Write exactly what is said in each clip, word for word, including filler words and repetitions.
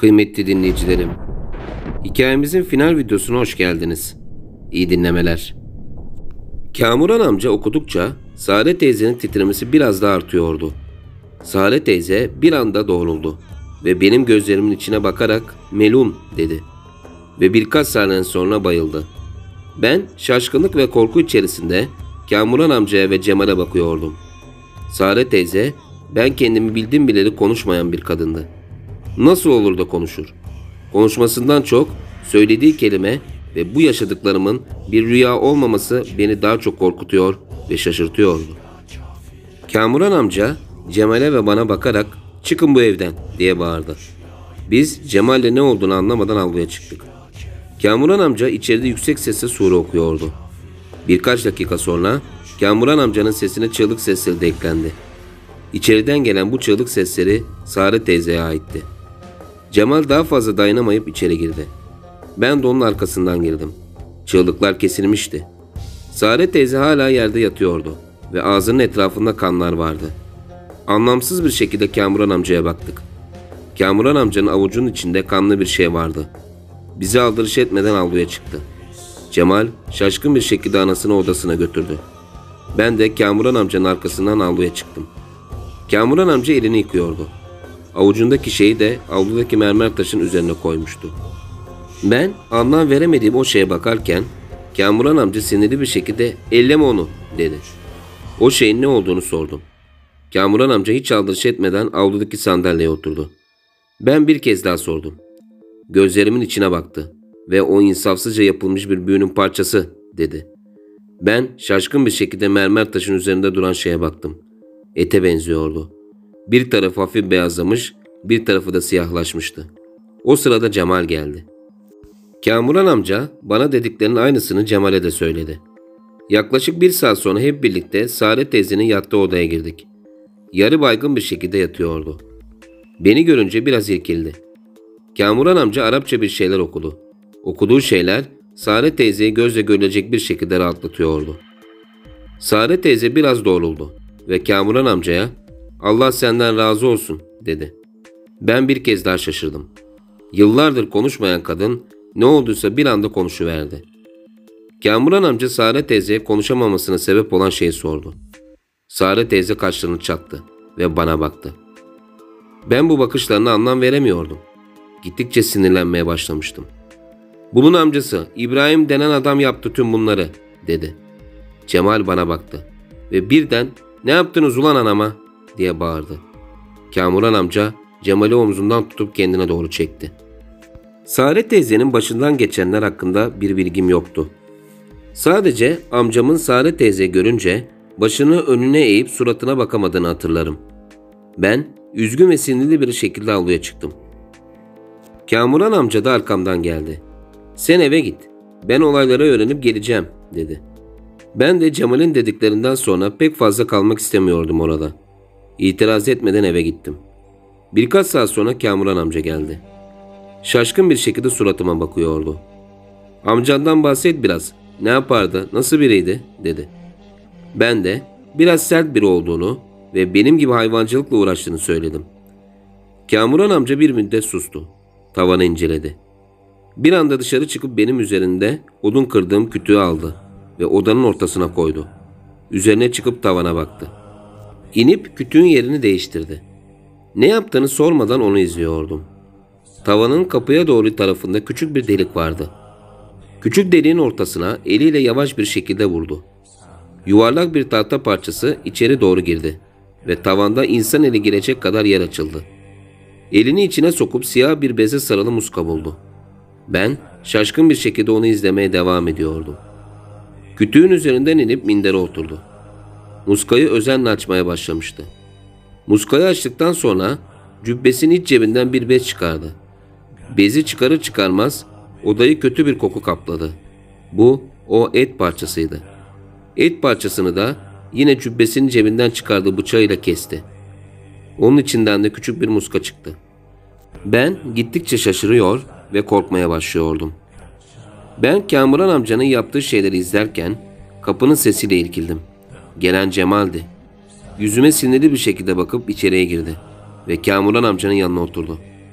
Kıymetli dinleyicilerim, hikayemizin final videosuna hoş geldiniz. İyi dinlemeler. Kamuran amca okudukça Sare teyzenin titremesi biraz daha artıyordu. Sare teyze bir anda doğruldu ve benim gözlerimin içine bakarak "Melun" dedi ve birkaç saniye sonra bayıldı. Ben şaşkınlık ve korku içerisinde Kamuran amcaya ve Cemal'e bakıyordum. Sare teyze, ben kendimi bildim bileli konuşmayan bir kadındı. Nasıl olur da konuşur? Konuşmasından çok söylediği kelime ve bu yaşadıklarımın bir rüya olmaması beni daha çok korkutuyor ve şaşırtıyordu. Kamuran amca Cemal'e ve bana bakarak "Çıkın bu evden" diye bağırdı. Biz Cemal'le ne olduğunu anlamadan avluya çıktık. Kamuran amca içeride yüksek sesle sure okuyordu. Birkaç dakika sonra Kamuran amcanın sesine çığlık sesleri de eklendi. İçeriden gelen bu çığlık sesleri Sare teyzeye aitti. Cemal daha fazla dayanamayıp içeri girdi. Ben de onun arkasından girdim. Çığlıklar kesilmişti. Sare teyze hala yerde yatıyordu ve ağzının etrafında kanlar vardı. Anlamsız bir şekilde Kamuran amcaya baktık. Kamuran amcanın avucunun içinde kanlı bir şey vardı. Bizi aldırış etmeden avluya çıktı. Cemal şaşkın bir şekilde anasını odasına götürdü. Ben de Kamuran amcanın arkasından avluya çıktım. Kamuran amca elini yıkıyordu. Avucundaki şeyi de avludaki mermer taşın üzerine koymuştu. Ben anlam veremediğim o şeye bakarken Kamuran amca sinirli bir şekilde "Elleme onu" dedi. O şeyin ne olduğunu sordum. Kamuran amca hiç aldırış etmeden avludaki sandalyeye oturdu. Ben bir kez daha sordum. Gözlerimin içine baktı ve "O insafsızca yapılmış bir büyünün parçası" dedi. Ben şaşkın bir şekilde mermer taşın üzerinde duran şeye baktım. Ete benziyordu. Bir tarafı hafif beyazlamış, bir tarafı da siyahlaşmıştı. O sırada Cemal geldi. Kamuran amca bana dediklerinin aynısını Cemal'e de söyledi. Yaklaşık bir saat sonra hep birlikte Sare teyzenin yattığı odaya girdik. Yarı baygın bir şekilde yatıyordu. Beni görünce biraz irkildi. Kamuran amca Arapça bir şeyler okudu. Okuduğu şeyler Sare teyzeyi gözle görülecek bir şekilde rahatlatıyordu. Sare teyze biraz doğruldu ve Kamuran amcaya "Allah senden razı olsun" dedi. Ben bir kez daha şaşırdım. Yıllardır konuşmayan kadın ne olduysa bir anda konuşuverdi. Kamuran amca Sare teyzeye konuşamamasına sebep olan şeyi sordu. Sare teyze kaşlarını çattı ve bana baktı. Ben bu bakışlarına anlam veremiyordum. Gittikçe sinirlenmeye başlamıştım. "Bunun amcası İbrahim denen adam yaptı tüm bunları" dedi. Cemal bana baktı ve birden "Ne yaptınız ulan anama?" diye bağırdı. Kamuran amca Cemal'i omzundan tutup kendine doğru çekti. Sare teyzenin başından geçenler hakkında bir bilgim yoktu. Sadece amcamın Sare teyze görünce başını önüne eğip suratına bakamadığını hatırlarım. Ben üzgün ve sinirli bir şekilde avluya çıktım. Kamuran amca da arkamdan geldi. "Sen eve git. Ben olayları öğrenip geleceğim" dedi. Ben de Cemal'in dediklerinden sonra pek fazla kalmak istemiyordum orada. İtiraz etmeden eve gittim. Birkaç saat sonra Kamuran amca geldi. Şaşkın bir şekilde suratıma bakıyordu. "Amcandan bahset biraz. Ne yapardı, nasıl biriydi?" dedi. Ben de biraz sert biri olduğunu ve benim gibi hayvancılıkla uğraştığını söyledim. Kamuran amca bir müddet sustu. Tavanı inceledi. Bir anda dışarı çıkıp benim üzerinde odun kırdığım kütüğü aldı ve odanın ortasına koydu. Üzerine çıkıp tavana baktı. İnip kütüğün yerini değiştirdi. Ne yaptığını sormadan onu izliyordum. Tavanın kapıya doğru tarafında küçük bir delik vardı. Küçük deliğin ortasına eliyle yavaş bir şekilde vurdu. Yuvarlak bir tahta parçası içeri doğru girdi ve tavanda insan eli girecek kadar yer açıldı. Elini içine sokup siyah bir beze sarılı muska buldu. Ben şaşkın bir şekilde onu izlemeye devam ediyordum. Kütüğün üzerinden inip mindere oturdu. Muskayı özenle açmaya başlamıştı. Muskayı açtıktan sonra cübbesinin iç cebinden bir bez çıkardı. Bezi çıkarır çıkarmaz odayı kötü bir koku kapladı. Bu o et parçasıydı. Et parçasını da yine cübbesinin cebinden çıkardığı bıçağıyla kesti. Onun içinden de küçük bir muska çıktı. Ben gittikçe şaşırıyor ve korkmaya başlıyordum. Ben Kamuran amcanın yaptığı şeyleri izlerken kapının sesiyle irkildim. Gelen Cemal'di. Yüzüme sinirli bir şekilde bakıp içeriye girdi ve Kamuran amcanın yanına oturdu.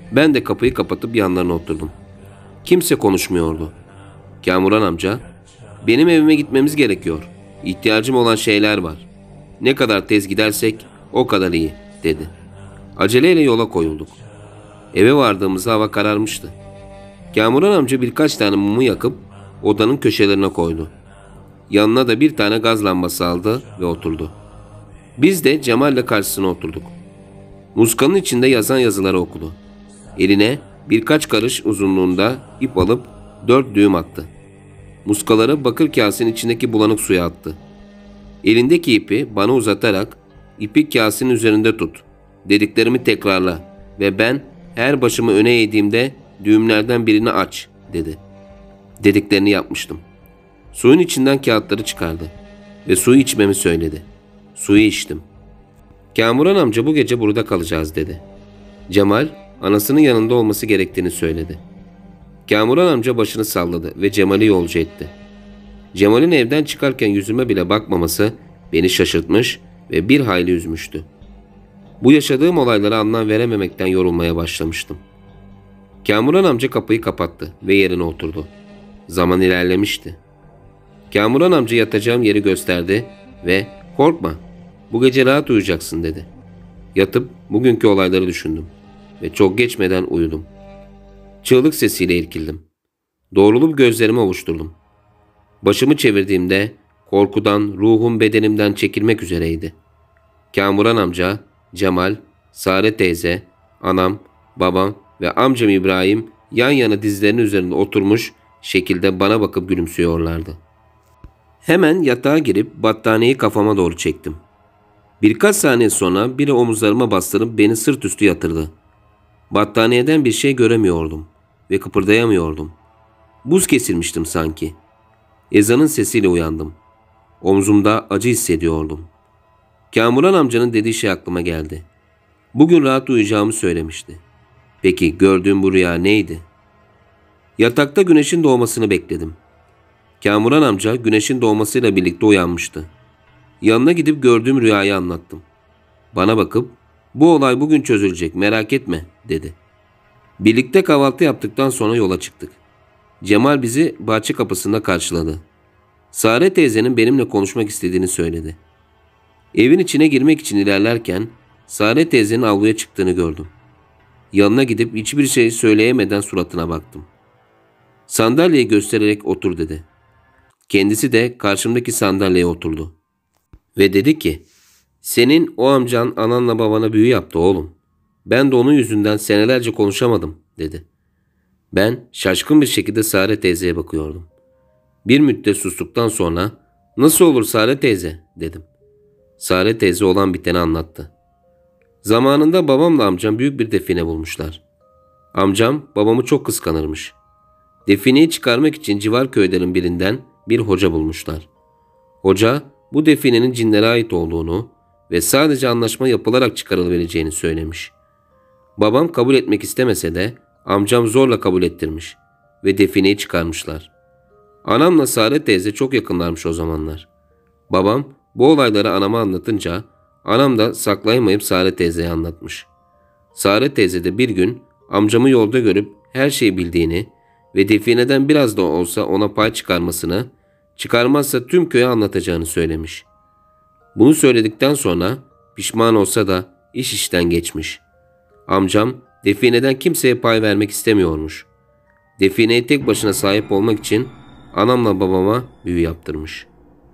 Ben de kapıyı kapatıp yanlarına oturdum. Kimse konuşmuyordu. Kamuran amca, "Benim evime gitmemiz gerekiyor. İhtiyacım olan şeyler var. Ne kadar tez gidersek o kadar iyi," dedi. Aceleyle yola koyulduk. Eve vardığımızda hava kararmıştı. Kamuran amca birkaç tane mumu yakıp odanın köşelerine koydu. Yanına da bir tane gaz lambası aldı ve oturdu. Biz de Cemal'le karşısına oturduk. Muskanın içinde yazan yazıları okudu. Eline birkaç karış uzunluğunda ip alıp dört düğüm attı. Muskaları bakır kasenin içindeki bulanık suya attı. Elindeki ipi bana uzatarak "İpi kasenin üzerinde tut. Dediklerimi tekrarla ve ben her başımı öne eğdiğimde düğümlerden birini aç," dedi. Dediklerini yapmıştım. Suyun içinden kağıtları çıkardı ve suyu içmemi söyledi. Suyu içtim. "Kamuran amca bu gece burada kalacağız," dedi. Cemal anasının yanında olması gerektiğini söyledi. Kamuran amca başını salladı ve Cemal'i yolcu etti. Cemal'in evden çıkarken yüzüme bile bakmaması beni şaşırtmış ve bir hayli üzmüştü. Bu yaşadığım olaylara anlam verememekten yorulmaya başlamıştım. Kamuran amca kapıyı kapattı ve yerine oturdu. Zaman ilerlemişti. Kamuran amca yatacağım yeri gösterdi ve "Korkma, bu gece rahat uyuyacaksın," dedi. Yatıp bugünkü olayları düşündüm ve çok geçmeden uyudum. Çığlık sesiyle irkildim. Doğrulup gözlerimi ovuşturdum. Başımı çevirdiğimde korkudan ruhum bedenimden çekilmek üzereydi. Kamuran amca, Cemal, Sare teyze, anam, babam ve amcam İbrahim yan yana dizlerinin üzerinde oturmuş şekilde bana bakıp gülümsüyorlardı. Hemen yatağa girip battaniyeyi kafama doğru çektim. Birkaç saniye sonra biri omuzlarıma bastırıp beni sırt üstü yatırdı. Battaniyeden bir şey göremiyordum ve kıpırdayamıyordum. Buz kesilmiştim sanki. Ezanın sesiyle uyandım. Omzumda acı hissediyordum. Kamuran amcanın dediği şey aklıma geldi. Bugün rahat uyuyacağımı söylemişti. Peki gördüğüm bu rüya neydi? Yatakta güneşin doğmasını bekledim. Kamuran amca güneşin doğmasıyla birlikte uyanmıştı. Yanına gidip gördüğüm rüyayı anlattım. Bana bakıp "Bu olay bugün çözülecek, merak etme," dedi. Birlikte kahvaltı yaptıktan sonra yola çıktık. Cemal bizi bahçe kapısında karşıladı. Sare teyzenin benimle konuşmak istediğini söyledi. Evin içine girmek için ilerlerken Sare teyzenin avluya çıktığını gördüm. Yanına gidip hiçbir şey söyleyemeden suratına baktım. Sandalyeyi göstererek "Otur," dedi. Kendisi de karşımdaki sandalyeye oturdu. Ve dedi ki, "Senin o amcan ananla babana büyü yaptı oğlum. Ben de onun yüzünden senelerce konuşamadım," dedi. Ben şaşkın bir şekilde Sare teyzeye bakıyordum. Bir müddet sustuktan sonra "Nasıl olur Sare teyze?" dedim. Sare teyze olan biteni anlattı. Zamanında babamla amcam büyük bir define bulmuşlar. Amcam babamı çok kıskanırmış. Defineyi çıkarmak için civar köylerin birinden bir hoca bulmuşlar. Hoca bu definenin cinlere ait olduğunu ve sadece anlaşma yapılarak çıkarılabileceğini söylemiş. Babam kabul etmek istemese de amcam zorla kabul ettirmiş ve defineyi çıkarmışlar. Anamla Sare teyze çok yakınlarmış o zamanlar. Babam bu olayları anama anlatınca anam da saklayamayıp Sare teyzeye anlatmış. Sare teyze de bir gün amcamı yolda görüp her şeyi bildiğini ve defineden biraz da olsa ona pay çıkarmasını, çıkarmazsa tüm köye anlatacağını söylemiş. Bunu söyledikten sonra pişman olsa da iş işten geçmiş. Amcam defineden kimseye pay vermek istemiyormuş. Defineye tek başına sahip olmak için anamla babama büyü yaptırmış.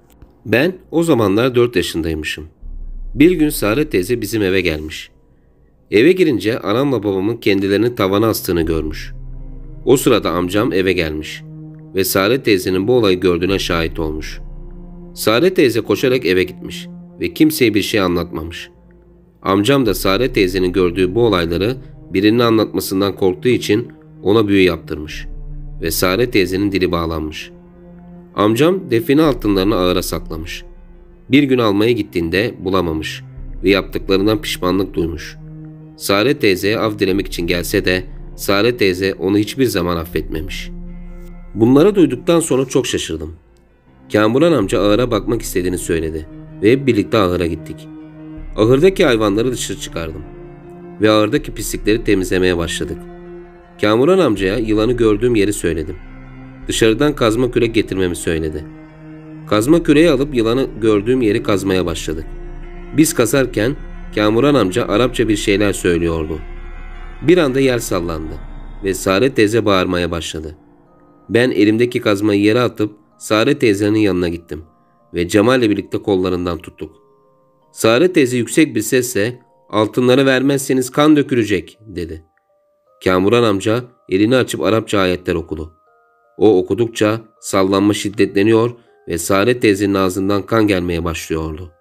Ben o zamanlar dört yaşındaymışım. Bir gün Sare teyze bizim eve gelmiş. Eve girince anamla babamın kendilerini tavana astığını görmüş. O sırada amcam eve gelmiş ve Sare teyzenin bu olayı gördüğüne şahit olmuş. Sare teyze koşarak eve gitmiş ve kimseye bir şey anlatmamış. Amcam da Sare teyzenin gördüğü bu olayları birinin anlatmasından korktuğu için ona büyü yaptırmış ve Sare teyzenin dili bağlanmış. Amcam define altınlarını ağıra saklamış. Bir gün almaya gittiğinde bulamamış ve yaptıklarından pişmanlık duymuş. Sare teyzeye af dilemek için gelse de Sare teyze onu hiçbir zaman affetmemiş. Bunları duyduktan sonra çok şaşırdım. Kamuran amca ahıra bakmak istediğini söyledi ve hep birlikte ahıra gittik. Ahırdaki hayvanları dışarı çıkardım ve ahırdaki pislikleri temizlemeye başladık. Kamuran amcaya yılanı gördüğüm yeri söyledim. Dışarıdan kazma kürek getirmemi söyledi. Kazma küreği alıp yılanı gördüğüm yeri kazmaya başladık. Biz kazarken Kamuran amca Arapça bir şeyler söylüyordu. Bir anda yer sallandı ve Sare teyze bağırmaya başladı. Ben elimdeki kazmayı yere atıp Sare teyzenin yanına gittim ve Cemal ile birlikte kollarından tuttuk. Sare teyze yüksek bir sesle "Altınları vermezseniz kan dökülecek" dedi. Kamuran amca elini açıp Arapça ayetler okudu. O okudukça sallanma şiddetleniyor ve Sare teyzenin ağzından kan gelmeye başlıyordu.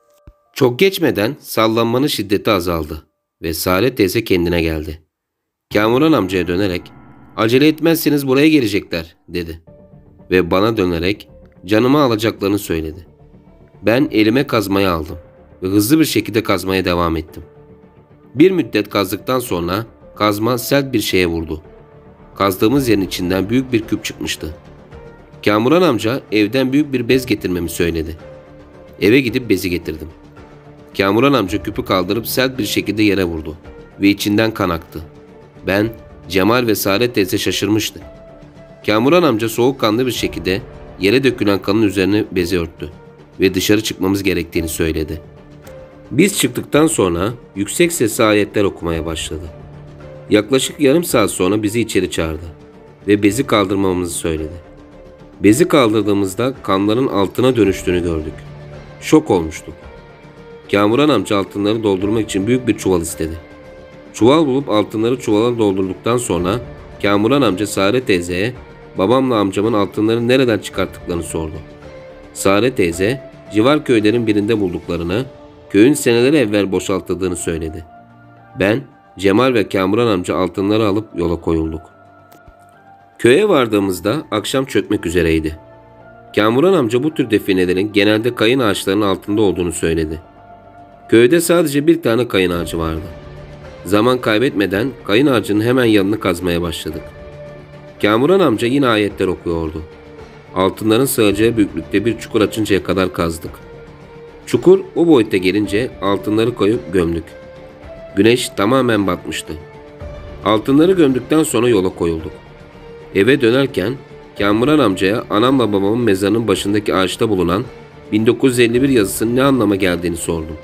Çok geçmeden sallanmanın şiddeti azaldı ve Sare teyze kendine geldi. Kamuran amcaya dönerek "Acele etmezseniz buraya gelecekler" dedi ve bana dönerek canımı alacaklarını söyledi. Ben elime kazmayı aldım ve hızlı bir şekilde kazmaya devam ettim. Bir müddet kazdıktan sonra kazma sert bir şeye vurdu. Kazdığımız yerin içinden büyük bir küp çıkmıştı. Kamuran amca evden büyük bir bez getirmemi söyledi. Eve gidip bezi getirdim. Kamuran amca küpü kaldırıp sert bir şekilde yere vurdu ve içinden kan aktı. Ben, Cemal ve Sare teyze şaşırmıştı. Kamuran amca soğukkanlı bir şekilde yere dökülen kanın üzerine bezi örttü ve dışarı çıkmamız gerektiğini söyledi. Biz çıktıktan sonra yüksek sesle ayetler okumaya başladı. Yaklaşık yarım saat sonra bizi içeri çağırdı ve bezi kaldırmamızı söyledi. Bezi kaldırdığımızda kanların altına dönüştüğünü gördük. Şok olmuştuk. Kamuran amca altınları doldurmak için büyük bir çuval istedi. Çuval bulup altınları çuvala doldurduktan sonra Kamuran amca Sare teyzeye babamla amcamın altınları nereden çıkarttıklarını sordu. Sare teyze civar köylerin birinde bulduklarını, köyün seneler evvel boşaltıldığını söyledi. Ben, Cemal ve Kamuran amca altınları alıp yola koyulduk. Köye vardığımızda akşam çökmek üzereydi. Kamuran amca bu tür definelerin genelde kayın ağaçlarının altında olduğunu söyledi. Köyde sadece bir tane kayın ağacı vardı. Zaman kaybetmeden kayın ağacının hemen yanını kazmaya başladık. Kamuran amca yine ayetler okuyordu. Altınların sığacağı büyüklükte bir çukur açıncaya kadar kazdık. Çukur o boyuta gelince altınları koyup gömdük. Güneş tamamen batmıştı. Altınları gömdükten sonra yola koyulduk. Eve dönerken Kamuran amcaya anamla babamın mezarının başındaki ağaçta bulunan bin dokuz yüz elli bir yazısının ne anlama geldiğini sordum.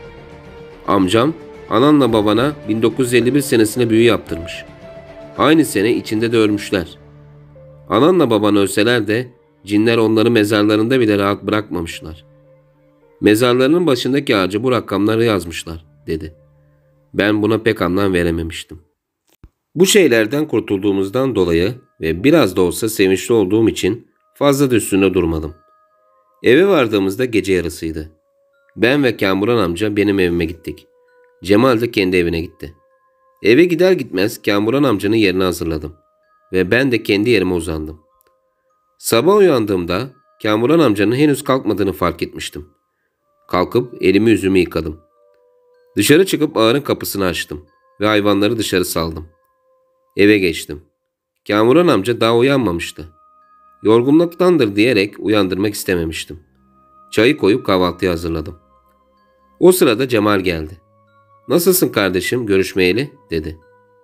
Amcam, ananla babana bin dokuz yüz elli bir senesine büyü yaptırmış. Aynı sene içinde de ölmüşler. Ananla baban ölseler de cinler onları mezarlarında bile rahat bırakmamışlar. Mezarlarının başındaki ağaca bu rakamları yazmışlar, dedi. Ben buna pek anlam verememiştim. Bu şeylerden kurtulduğumuzdan dolayı ve biraz da olsa sevinçli olduğum için fazla da üstünde durmadım. Eve vardığımızda gece yarısıydı. Ben ve Kamuran amca benim evime gittik. Cemal de kendi evine gitti. Eve gider gitmez Kamuran amcanın yerini hazırladım ve ben de kendi yerime uzandım. Sabah uyandığımda Kamuran amcanın henüz kalkmadığını fark etmiştim. Kalkıp elimi yüzümü yıkadım. Dışarı çıkıp ağırın kapısını açtım ve hayvanları dışarı saldım. Eve geçtim. Kamuran amca daha uyanmamıştı. Yorgunluktandır diyerek uyandırmak istememiştim. Çayı koyup kahvaltıyı hazırladım. O sırada Cemal geldi. "Nasılsın kardeşim, görüşmeyeli?" dedi.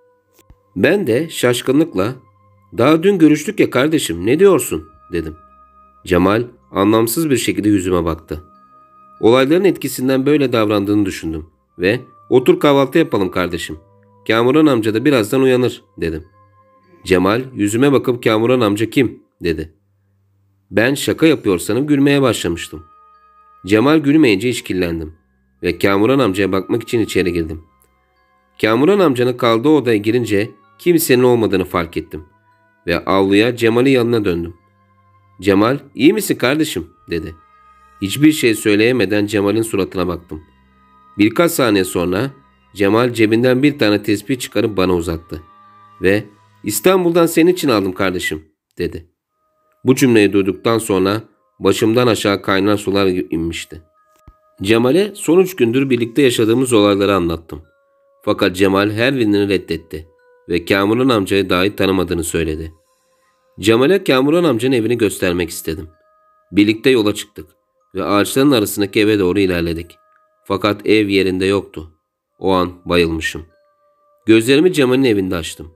Ben de şaşkınlıkla "Daha dün görüştük ya kardeşim, ne diyorsun?" dedim. Cemal anlamsız bir şekilde yüzüme baktı. Olayların etkisinden böyle davrandığını düşündüm ve "Otur kahvaltı yapalım kardeşim. Kamuran amca da birazdan uyanır," dedim. Cemal yüzüme bakıp "Kamuran amca kim?" dedi. Ben şaka yapıyor sanıp gülmeye başlamıştım. Cemal gülmeyince işkillendim ve Kamuran amcaya bakmak için içeri girdim. Kamuran amcanın kaldığı odaya girince kimsenin olmadığını fark ettim ve avluya Cemal'in yanına döndüm. "Cemal, iyi misin kardeşim?" dedi. Hiçbir şey söyleyemeden Cemal'in suratına baktım. Birkaç saniye sonra Cemal cebinden bir tane tespih çıkarıp bana uzattı ve "İstanbul'dan senin için aldım kardeşim," dedi. Bu cümleyi duyduktan sonra başımdan aşağı kaynar sular inmişti. Cemal'e son üç gündür birlikte yaşadığımız olayları anlattım. Fakat Cemal her birini reddetti ve Kamuran amcayı dahi tanımadığını söyledi. Cemal'e Kamuran amcanın evini göstermek istedim. Birlikte yola çıktık ve ağaçların arasındaki eve doğru ilerledik. Fakat ev yerinde yoktu. O an bayılmışım. Gözlerimi Cemal'in evinde açtım.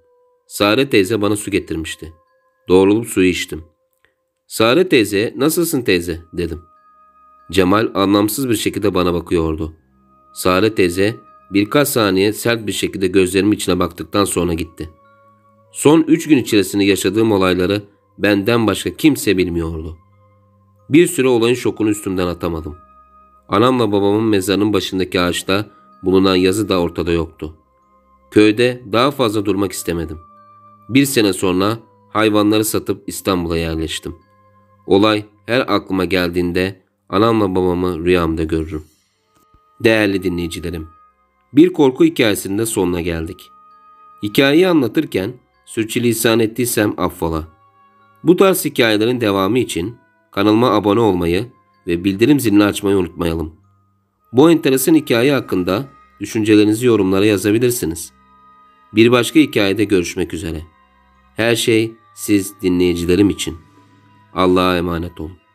Sare teyze bana su getirmişti. Doğrulup suyu içtim. Sare teyze, nasılsın teyze dedim. Cemal anlamsız bir şekilde bana bakıyordu. Sare teyze birkaç saniye sert bir şekilde gözlerimin içine baktıktan sonra gitti. Son üç gün içerisinde yaşadığım olayları benden başka kimse bilmiyordu. Bir süre olayın şokunu üstümden atamadım. Anamla babamın mezarının başındaki ağaçta bulunan yazı da ortada yoktu. Köyde daha fazla durmak istemedim. Bir sene sonra hayvanları satıp İstanbul'a yerleştim. Olay her aklıma geldiğinde anamla babamı rüyamda görürüm. Değerli dinleyicilerim, bir korku hikayesinin de sonuna geldik. Hikayeyi anlatırken sürçülisan ettiysem affola. Bu tarz hikayelerin devamı için kanalıma abone olmayı ve bildirim zilini açmayı unutmayalım. Bu enteresan hikaye hakkında düşüncelerinizi yorumlara yazabilirsiniz. Bir başka hikayede görüşmek üzere. Her şey siz dinleyicilerim için. Allah'a emanet olun.